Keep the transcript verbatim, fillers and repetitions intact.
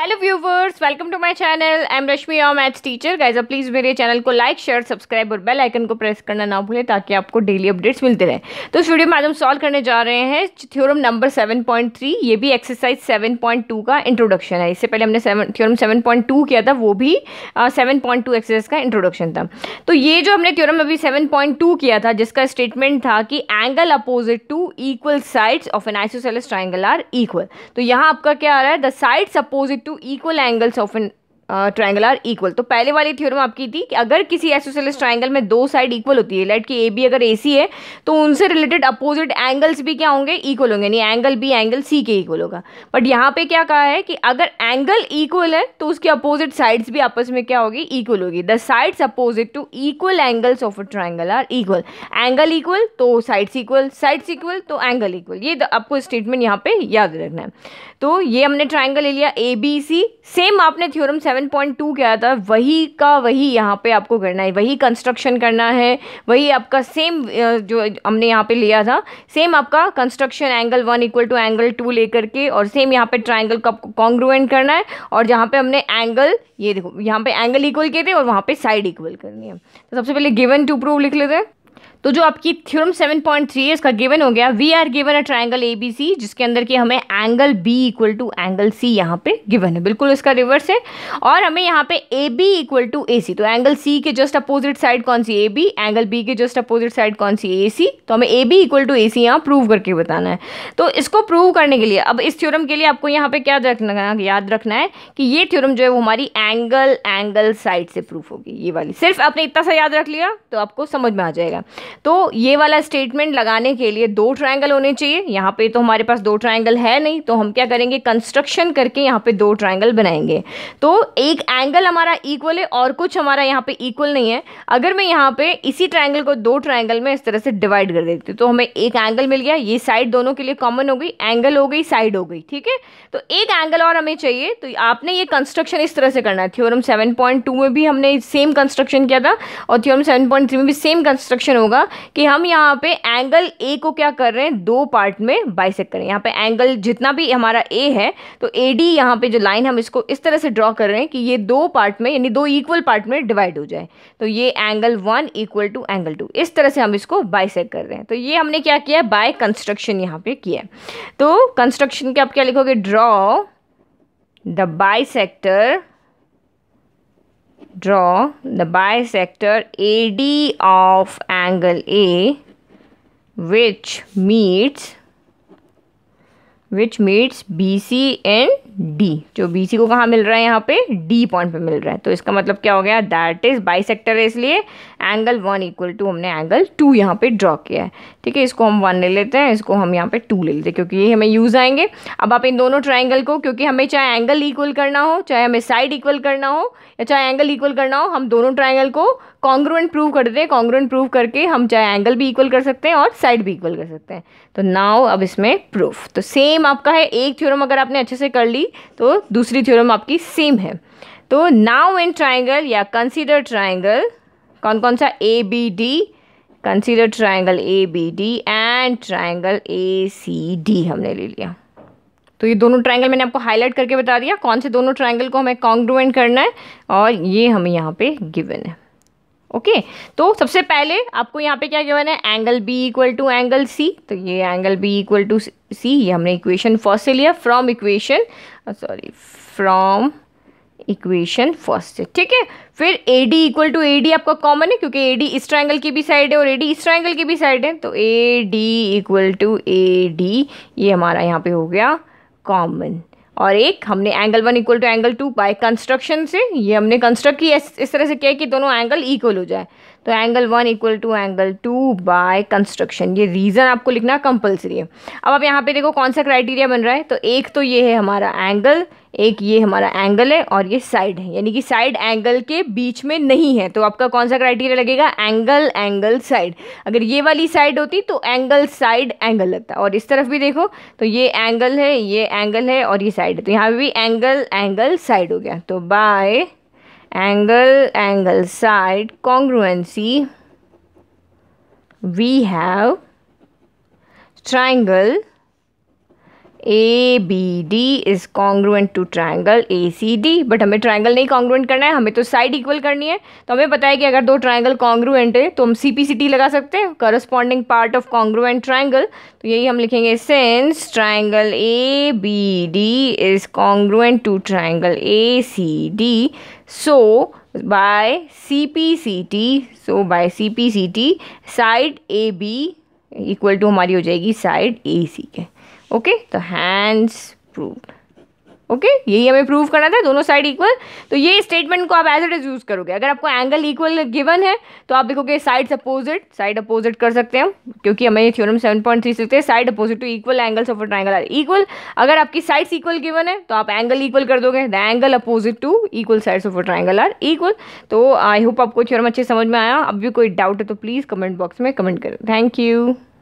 Hello viewers, welcome to my channel. I am Rashmi, your maths teacher. Guys आप please मेरे channel को like, share, subscribe और bell icon को press करना ना भूलें ताकि आपको डेली अपडेट्स मिलते रहें। तो इस वीडियो में आज हम सॉल्व करने जा रहे हैं theorem number seven point three. ये भी एक्सरसाइज सेवन पॉइंट टू का इंट्रोडक्शन है। इससे पहले हमने seven theorem seven point two किया था, वो भी सेवन पॉइंट टू एक्सरसाइज का इंट्रोडक्शन था। तो ये जो हमने थ्योरम अभी सेवन पॉइंट टू किया था, जिसका स्टेटमेंट था कि angle opposite to equal sides of an isosceles triangle are equal. तो यहाँ आपका क्या आ रहा है, the sides opposite to equal angles of an triangle are equal. तो पहले वाली थ्योरम आपकी थी कि अगर किसी आइसोसेलेस ट्राइंगल में दो साइड इक्वल होती है, लेट कि ए बी अगर ए सी है, तो उनसे रिलेटेड अपोजिट एंगल्स भी क्या होंगे, इक्वल होंगे। यानी एंगल बी एंगल सी के इक्वल होगा। बट यहाँ पे क्या कहा है कि अगर एंगल इक्वल है तो उसकी अपोजिट साइड्स भी आपस में क्या होगी, इक्वल होगी। The sides opposite to equal angles of a triangle are equal. Angle equal तो साइड्स इक्वल, साइड्स इक्वल तो एंगल इक्वल। ये आपको स्टेटमेंट यहाँ पे याद रखना है। तो ये हमने ट्राइंगल ले लिया ए बी सी। सेम आपने थ्योरम सेवन पॉइंट टू किया था, वही का वही यहाँ पे आपको करना है, वही कंस्ट्रक्शन करना है, वही आपका सेम जो हमने यहाँ पे लिया था, सेम आपका construction angle one equal to angle two लेकर के, और सेम यहाँ पे ट्राइंगल का कॉन्ग्रुएंट करना है। और जहाँ पे हमने एंगल, ये देखो यहाँ पे एंगल इक्वल किए थे और वहाँ पे साइड इक्वल करनी है। तो सबसे पहले गिवन टू प्रूव लिख लेते हैं। तो जो आपकी थ्योरम सेवन पॉइंट थ्री है, इसका गिवन हो गया, we are given a triangle A B C, जिसके अंदर की हमें angle B equal to angle C यहाँ पे गिवन है। बिल्कुल इसका रिवर्स है। और हमें यहाँ पे A B equal to A C, तो एंगल सी के जस्ट अपोजिट साइड कौन सी, ए बी, एंगल बी के जस्ट अपोजिट साइड कौन सी, ए सी। तो हमें A B equal to A C यहाँ प्रूव करके बताना है। तो इसको प्रूव करने के लिए अब इस थ्योरम के लिए आपको यहाँ पे क्या रखना है, याद रखना है कि ये थ्योरम जो है वो हमारी एंगल एंगल साइड से प्रूफ होगी। ये वाली सिर्फ आपने इतना सा याद रख लिया तो आपको समझ में आ जाएगा। तो ये वाला स्टेटमेंट लगाने के लिए दो ट्रायंगल होने चाहिए। यहाँ पे तो हमारे पास दो ट्रायंगल है नहीं, तो हम क्या करेंगे, कंस्ट्रक्शन करके यहाँ पे दो ट्रायंगल बनाएंगे। तो एक एंगल हमारा इक्वल है और कुछ हमारा यहाँ पे इक्वल नहीं है। अगर मैं यहाँ पे इसी ट्रायंगल को दो ट्रायंगल में इस तरह से डिवाइड कर देती हूँ तो हमें एक एंगल मिल गया। ये साइड दोनों के लिए कॉमन हो गई, एंगल हो गई, साइड हो गई, ठीक है। तो एक एंगल और हमें चाहिए, तो आपने ये कंस्ट्रक्शन इस तरह से करना है। थ्योरम सेवन पॉइंट टू में भी हमने सेम कंस्ट्रक्शन किया था और थ्योरम सेवन पॉइंट थ्री में भी सेम कंस्ट्रक्शन होगा कि हम यहाँ पे एंगल ए को क्या कर रहे हैं, दो पार्ट में बाइसेक्ट करें। यहाँ पे एंगल जितना भी हमारा ए है, तो ए डी यहाँ पे जो लाइन हम इसको इस तरह से ड्रॉ कर रहे हैं कि ये दो पार्ट में, यानी दो इक्वल पार्ट में डिवाइड हो जाए। तो ये angle one equal to angle two, इस तरह से हम इसको बाइसेक्ट कर रहे हैं। तो ये हमने क्या किया, बाय कंस्ट्रक्शन यहाँ पे किया है। तो कंस्ट्रक्शन के आप क्या लिखोगे, draw the bisector, draw the bisector A D of angle A which meets which meets B C and D। जो B C को कहाँ मिल रहा है, यहाँ पे D पॉइंट पे मिल रहा है। तो इसका मतलब क्या हो गया, दैट इज बाइसेक्टर है, इसलिए एंगल वन इक्वल टू हमने एंगल टू यहाँ पे ड्रॉ किया है, ठीक है। इसको हम वन ले लेते हैं, इसको हम यहाँ पे टू ले लेते हैं क्योंकि ये हमें यूज आएंगे। अब आप इन दोनों ट्राइंगल को, क्योंकि हमें चाहे एंगल इक्वल करना हो, चाहे हमें साइड इक्वल करना हो, या चाहे एंगल इक्वल करना हो, हम दोनों ट्राइंगल को कॉन्ग्रुएंट प्रूव कर देते हैं। कॉन्ग्रुएंट प्रूव करके हम चाहे एंगल भी इक्वल कर सकते हैं और साइड भी इक्वल कर सकते हैं। तो नाउ अब इसमें प्रूफ तो सेम आपका है। एक थ्योरम अगर आपने अच्छे से कर ली तो दूसरी थ्योरम आपकी सेम है। तो नाउ इन ट्राइंगल या कंसीडर ट्राइंगल, कौन कौन सा, A B D, consider triangle A B D and triangle A C D हमने ले लिया। तो ये दोनों ट्राइंगल मैंने आपको हाईलाइट करके बता दिया कौन से दोनों ट्राइंगल को हमें कॉन्ग्रुएंट करना है, और ये हमें यहाँ पे गिवन है। ओके okay, तो सबसे पहले आपको यहाँ पे क्या गिवन है, angle B equal to angle C. तो ये angle B equal to C, ये हमने इक्वेशन फर्स्ट से लिया, from equation sorry from equation first से, ठीक है। फिर A D equal to A D आपका कॉमन है क्योंकि ए डी इस ट्राइंगल की भी साइड है और ए डी इस ट्राइंगल की भी साइड है। तो A D equal to A D, ये हमारा यहाँ पे हो गया कॉमन। और एक हमने angle one equal to angle two by construction से, ये हमने कंस्ट्रक्ट किया इस तरह से किया कि दोनों एंगल इक्वल हो जाए। तो angle one equal to angle two by construction, ये रीज़न आपको लिखना कंपलसरी है। अब आप यहाँ पे देखो कौन सा क्राइटेरिया बन रहा है। तो एक तो ये है हमारा एंगल, एक ये हमारा एंगल है और ये साइड है, यानी कि साइड एंगल के बीच में नहीं है। तो आपका कौन सा क्राइटेरिया लगेगा, एंगल एंगल साइड। अगर ये वाली साइड होती तो एंगल साइड एंगल लगता। और इस तरफ भी देखो तो ये एंगल है, ये एंगल है और ये साइड है, तो यहाँ पे भी एंगल एंगल साइड हो गया। तो by angle angle side congruency we have triangle A B D is congruent to triangle A C D. But हमें ट्राइंगल नहीं कॉन्ग्रुएंट करना है, हमें तो साइड इक्वल करनी है। तो हमें पता है कि अगर दो ट्राइंगल कॉन्ग्रुएंट है तो हम सी पी सी टी लगा सकते हैं, corresponding part of congruent triangle. तो यही हम लिखेंगे, since triangle A B D is congruent to triangle A C D, so by C P C T, so by C P C T side A B equal to हमारी हो जाएगी side ए सी के। Okay, तो hands proved. Okay, यही हमें prove करना था, दोनों साइड इक्वल। तो ये स्टेटमेंट को आप एज इट इज यूज करोगे। अगर आपको एंगल इक्वल गिवन है तो आप लिखोगे साइड अपोजिट, साइड अपोजिट कर सकते हैं हम, क्योंकि हमें ये थ्योरम सेवन पॉइंट थ्री सीखते हैं, side opposite to equal angles of a triangle are equal. अगर आपकी साइड्स इक्वल गिवन है तो आप एंगल इक्वल कर दोगे, the angle opposite to equal sides of a triangle are equal. तो आई होप आपको थ्योरम अच्छे समझ में आया। अब भी कोई डाउट है तो प्लीज़ कमेंट बॉक्स में कमेंट करें। Thank you.